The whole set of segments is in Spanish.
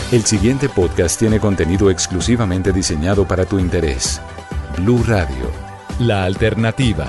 El siguiente podcast tiene contenido exclusivamente diseñado para tu interés. Blue Radio, la alternativa.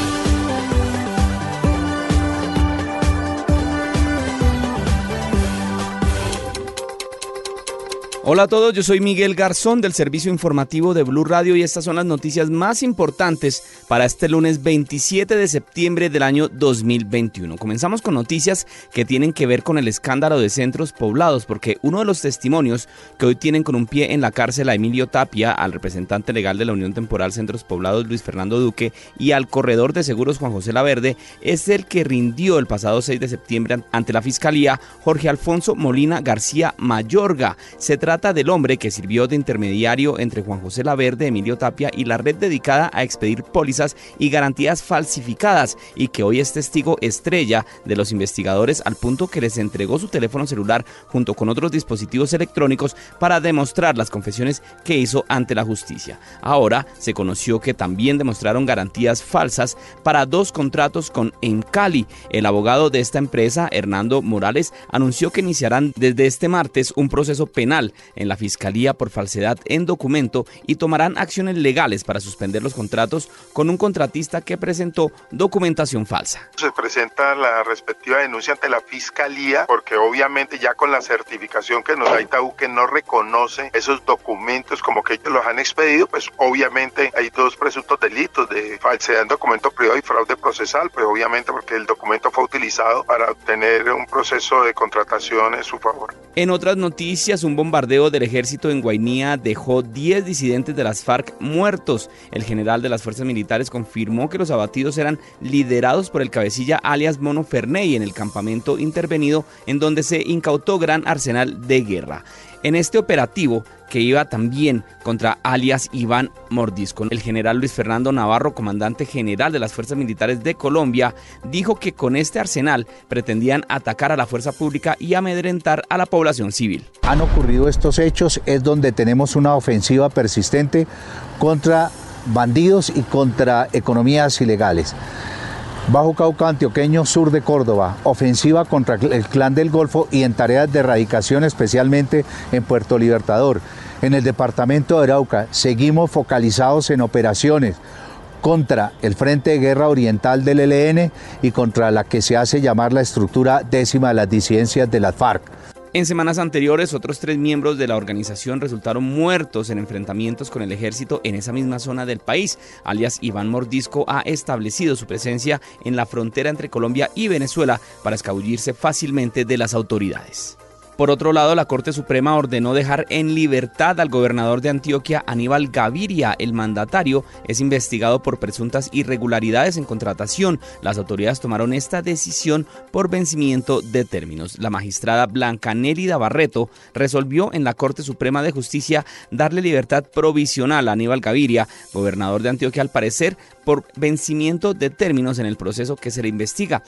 Hola a todos, yo soy Miguel Garzón del servicio informativo de Blue Radio y estas son las noticias más importantes para este lunes 27 de septiembre del año 2021. Comenzamos con noticias que tienen que ver con el escándalo de centros poblados, porque uno de los testimonios que hoy tienen con un pie en la cárcel a Emilio Tapia, al representante legal de la Unión Temporal Centros Poblados Luis Fernando Duque y al corredor de seguros Juan José Laverde, es el que rindió el pasado 6 de septiembre ante la Fiscalía, Jorge Alfonso Molina García Mayorga. Se trata del hombre que sirvió de intermediario entre Juan José Laverde, Emilio Tapia y la red dedicada a expedir pólizas y garantías falsificadas y que hoy es testigo estrella de los investigadores al punto que les entregó su teléfono celular junto con otros dispositivos electrónicos para demostrar las confesiones que hizo ante la justicia. Ahora se conoció que también demostraron garantías falsas para 2 contratos con Encali. El abogado de esta empresa, Hernando Morales, anunció que iniciarán desde este martes un proceso penal en la Fiscalía por falsedad en documento y tomarán acciones legales para suspender los contratos con un contratista que presentó documentación falsa. Se presenta la respectiva denuncia ante la Fiscalía porque obviamente ya con la certificación que nos da Itaú que no reconoce esos documentos como que ellos los han expedido, pues obviamente hay 2 presuntos delitos de falsedad en documento privado y fraude procesal, pues obviamente porque el documento fue utilizado para obtener un proceso de contratación en su favor. En otras noticias, un bombardeo del ejército en Guainía dejó 10 disidentes de las FARC muertos. El general de las fuerzas militares confirmó que los abatidos eran liderados por el cabecilla alias Mono Ferney en el campamento intervenido en donde se incautó gran arsenal de guerra. En este operativo, que iba también contra alias Iván Mordisco, el general Luis Fernando Navarro, comandante general de las Fuerzas Militares de Colombia, dijo que con este arsenal pretendían atacar a la fuerza pública y amedrentar a la población civil. Han ocurrido estos hechos, es donde tenemos una ofensiva persistente contra bandidos y contra economías ilegales. Bajo Cauca Antioqueño, sur de Córdoba, ofensiva contra el Clan del Golfo y en tareas de erradicación especialmente en Puerto Libertador. En el departamento de Arauca seguimos focalizados en operaciones contra el Frente de Guerra Oriental del ELN y contra la que se hace llamar la estructura 10ª de las disidencias de las FARC. En semanas anteriores, otros 3 miembros de la organización resultaron muertos en enfrentamientos con el ejército en esa misma zona del país. Alias Iván Mordisco ha establecido su presencia en la frontera entre Colombia y Venezuela para escabullirse fácilmente de las autoridades. Por otro lado, la Corte Suprema ordenó dejar en libertad al gobernador de Antioquia, Aníbal Gaviria. El mandatario es investigado por presuntas irregularidades en contratación. Las autoridades tomaron esta decisión por vencimiento de términos. La magistrada Blanca Nélida Barreto resolvió en la Corte Suprema de Justicia darle libertad provisional a Aníbal Gaviria, gobernador de Antioquia, al parecer por vencimiento de términos en el proceso que se le investiga.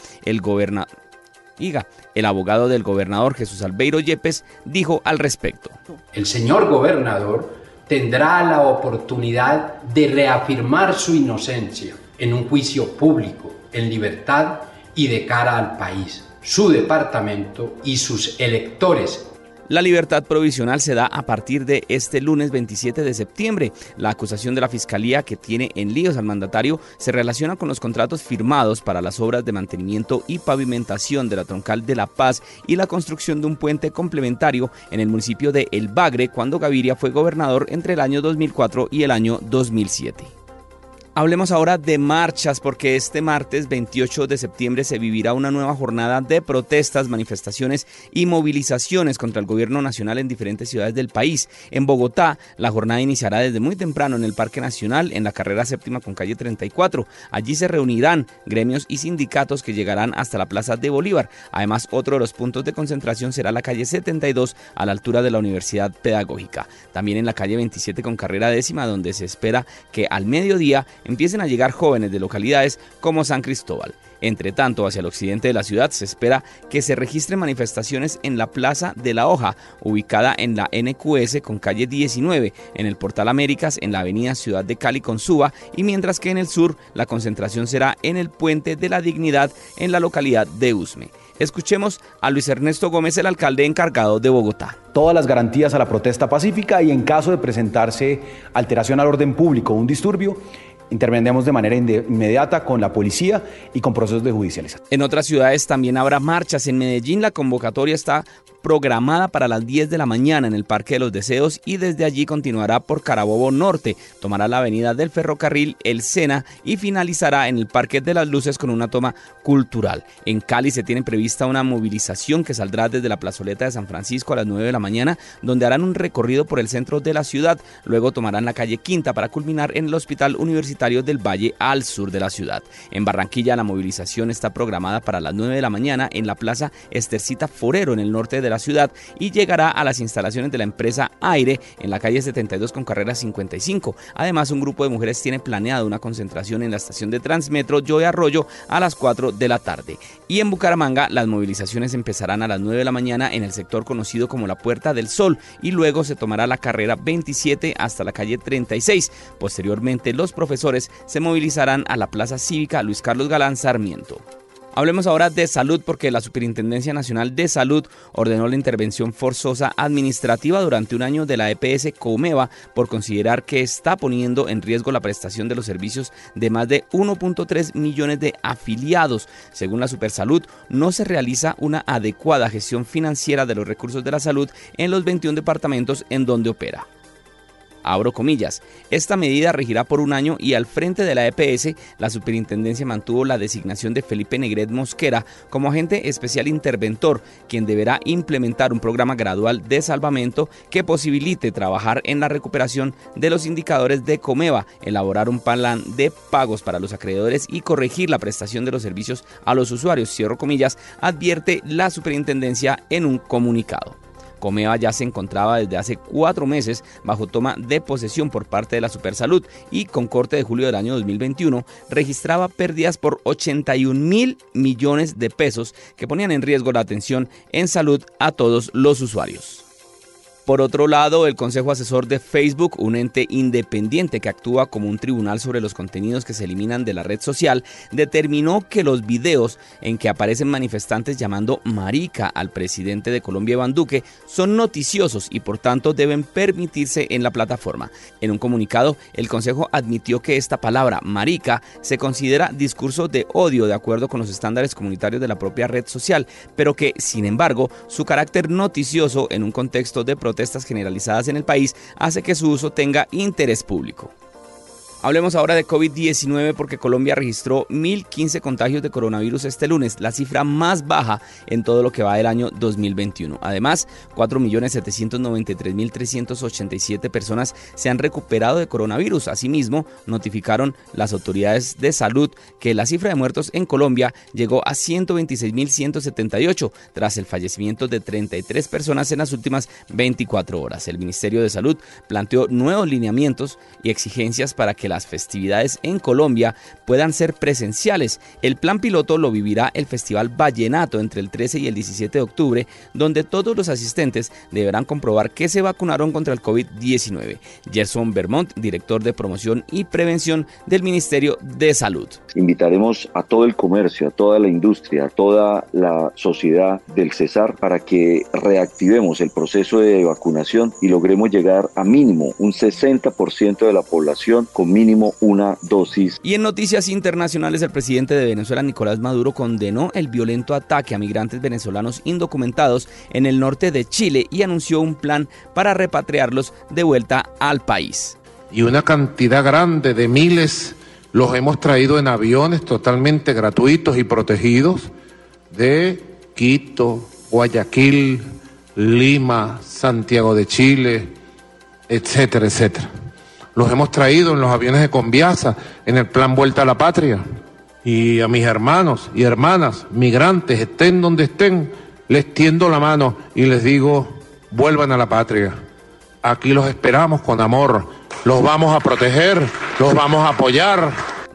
El abogado del gobernador, Jesús Albeiro Yepes, dijo al respecto. El señor gobernador tendrá la oportunidad de reafirmar su inocencia en un juicio público, en libertad y de cara al país, su departamento y sus electores. La libertad provisional se da a partir de este lunes 27 de septiembre. La acusación de la Fiscalía, que tiene en líos al mandatario, se relaciona con los contratos firmados para las obras de mantenimiento y pavimentación de la Troncal de La Paz y la construcción de un puente complementario en el municipio de El Bagre cuando Gaviria fue gobernador entre el año 2004 y el año 2007. Hablemos ahora de marchas, porque este martes 28 de septiembre se vivirá una nueva jornada de protestas, manifestaciones y movilizaciones contra el gobierno nacional en diferentes ciudades del país. En Bogotá, la jornada iniciará desde muy temprano en el Parque Nacional, en la carrera 7ª con calle 34. Allí se reunirán gremios y sindicatos que llegarán hasta la Plaza de Bolívar. Además, otro de los puntos de concentración será la calle 72 a la altura de la Universidad Pedagógica. También en la calle 27 con carrera 10ª, donde se espera que al mediodía empiecen a llegar jóvenes de localidades como San Cristóbal. Entre tanto, hacia el occidente de la ciudad se espera que se registren manifestaciones en la Plaza de la Hoja, ubicada en la NQS con calle 19, en el Portal Américas, en la avenida Ciudad de Cali con Suba, y mientras que en el sur la concentración será en el Puente de la Dignidad en la localidad de Usme. Escuchemos a Luis Ernesto Gómez, el alcalde encargado de Bogotá. Todas las garantías a la protesta pacífica y en caso de presentarse alteración al orden público o un disturbio, intervendremos de manera inmediata con la policía y con procesos de judicialización. En otras ciudades también habrá marchas. En Medellín la convocatoria está programada para las 10 de la mañana en el Parque de los Deseos y desde allí continuará por Carabobo Norte, tomará la avenida del Ferrocarril, el Sena y finalizará en el Parque de las Luces con una toma cultural. En Cali se tiene prevista una movilización que saldrá desde la plazoleta de San Francisco a las 9 de la mañana, donde harán un recorrido por el centro de la ciudad, luego tomarán la calle Quinta para culminar en el Hospital Universitario del Valle al sur de la ciudad. En Barranquilla la movilización está programada para las 9 de la mañana en la Plaza Estercita Forero en el norte de la ciudad y llegará a las instalaciones de la empresa Aire en la calle 72 con carrera 55. Además, un grupo de mujeres tiene planeado una concentración en la estación de Transmetro Joy Arroyo a las 4 de la tarde. Y en Bucaramanga las movilizaciones empezarán a las 9 de la mañana en el sector conocido como la Puerta del Sol y luego se tomará la carrera 27 hasta la calle 36. Posteriormente los profesores se movilizarán a la Plaza Cívica Luis Carlos Galán Sarmiento. Hablemos ahora de salud porque la Superintendencia Nacional de Salud ordenó la intervención forzosa administrativa durante un año de la EPS Comeva por considerar que está poniendo en riesgo la prestación de los servicios de más de 1.3 millones de afiliados. Según la Supersalud, no se realiza una adecuada gestión financiera de los recursos de la salud en los 21 departamentos en donde opera. Abro comillas, esta medida regirá por un año y al frente de la EPS, la superintendencia mantuvo la designación de Felipe Negret Mosquera como agente especial interventor, quien deberá implementar un programa gradual de salvamento que posibilite trabajar en la recuperación de los indicadores de Comeva, elaborar un plan de pagos para los acreedores y corregir la prestación de los servicios a los usuarios, cierro comillas, advierte la superintendencia en un comunicado. Comeva ya se encontraba desde hace 4 meses bajo toma de posesión por parte de la Supersalud y con corte de julio del año 2021 registraba pérdidas por 81.000 millones de pesos que ponían en riesgo la atención en salud a todos los usuarios. Por otro lado, el Consejo Asesor de Facebook, un ente independiente que actúa como un tribunal sobre los contenidos que se eliminan de la red social, determinó que los videos en que aparecen manifestantes llamando marica al presidente de Colombia, Iván Duque, son noticiosos y por tanto deben permitirse en la plataforma. En un comunicado, el Consejo admitió que esta palabra, marica, se considera discurso de odio de acuerdo con los estándares comunitarios de la propia red social, pero que, sin embargo, su carácter noticioso en un contexto de protestas generalizadas en el país hace que su uso tenga interés público. Hablemos ahora de COVID-19 porque Colombia registró 1.015 contagios de coronavirus este lunes, la cifra más baja en todo lo que va del año 2021. Además, 4.793.387 personas se han recuperado de coronavirus. Asimismo, notificaron las autoridades de salud que la cifra de muertos en Colombia llegó a 126.178 tras el fallecimiento de 33 personas en las últimas 24 horas. El Ministerio de Salud planteó nuevos lineamientos y exigencias para que las festividades en Colombia puedan ser presenciales. El plan piloto lo vivirá el Festival Vallenato entre el 13 y el 17 de octubre, donde todos los asistentes deberán comprobar que se vacunaron contra el COVID-19. Gerson Vermont, director de promoción y prevención del Ministerio de Salud. Invitaremos a todo el comercio, a toda la industria, a toda la sociedad del Cesar para que reactivemos el proceso de vacunación y logremos llegar a mínimo un 60% de la población con mínimo una dosis. Y en noticias internacionales, el presidente de Venezuela, Nicolás Maduro, condenó el violento ataque a migrantes venezolanos indocumentados en el norte de Chile y anunció un plan para repatriarlos de vuelta al país. Y una cantidad grande de miles los hemos traído en aviones totalmente gratuitos y protegidos de Quito, Guayaquil, Lima, Santiago de Chile, etcétera, etcétera. Los hemos traído en los aviones de Conviasa, en el plan Vuelta a la Patria. Y a mis hermanos y hermanas migrantes, estén donde estén, les tiendo la mano y les digo, vuelvan a la patria. Aquí los esperamos con amor, los vamos a proteger, los vamos a apoyar.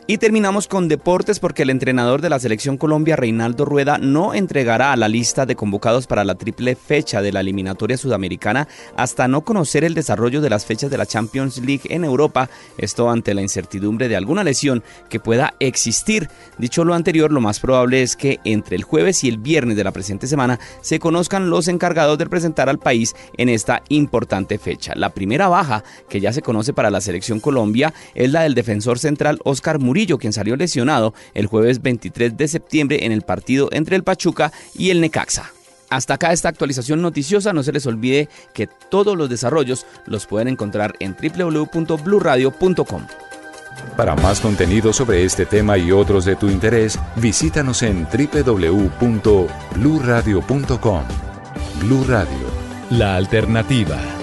Y terminamos con deportes porque el entrenador de la Selección Colombia, Reinaldo Rueda, no entregará la lista de convocados para la triple fecha de la eliminatoria sudamericana hasta no conocer el desarrollo de las fechas de la Champions League en Europa, esto ante la incertidumbre de alguna lesión que pueda existir. Dicho lo anterior, lo más probable es que entre el jueves y el viernes de la presente semana se conozcan los encargados de representar al país en esta importante fecha. La primera baja que ya se conoce para la Selección Colombia es la del defensor central Oscar Murillo, quien salió lesionado el jueves 23 de septiembre en el partido entre el Pachuca y el Necaxa. Hasta acá esta actualización noticiosa. No se les olvide que todos los desarrollos los pueden encontrar en www.bluradio.com. Para más contenido sobre este tema y otros de tu interés, visítanos en www.bluradio.com. Blu Radio, la alternativa.